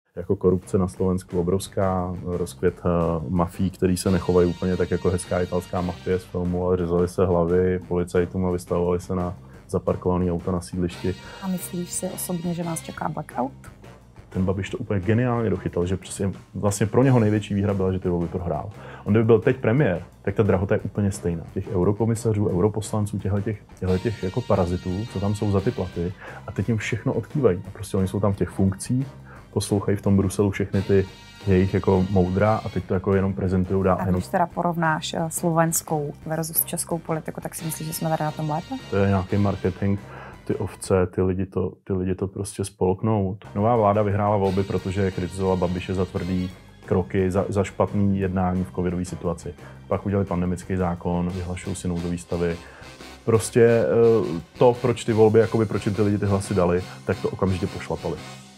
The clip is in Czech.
Jako korupce na Slovensku obrovská, rozkvět mafií, který se nechovají úplně tak jako hezká italská mafie z filmu, ale řezali se hlavy policajtům a vystavovali se na zaparkované auta na sídlišti. A myslíš si osobně, že nás čeká blackout? Ten Babiš to úplně geniálně dochytal, že přesně vlastně pro něho největší výhra byla, že ty volby prohrál. On kdyby byl teď premiér, tak ta drahota je úplně stejná. Těch eurokomisařů, europoslanců, těchto jako parazitů, co tam jsou za ty platy, a teď jim všechno odkývají. A prostě oni jsou tam v těch funkcích, poslouchají v tom Bruselu všechny ty jejich jako moudra a teď to jako jenom prezentují dál. A když teda porovnáš slovenskou versus českou politiku, tak si myslíš, že jsme tady na tom lépe? To je nějaký marketing. Ty ovce, ty lidi to prostě spolknou. Nová vláda vyhrála volby, protože kritizovala Babiše za tvrdý kroky, za špatný jednání v covidové situaci. Pak udělali pandemický zákon, vyhlašují si nouzový stavy. Prostě to, proč ty volby, jakoby proč jim ty lidi ty hlasy dali, tak to okamžitě pošlapali.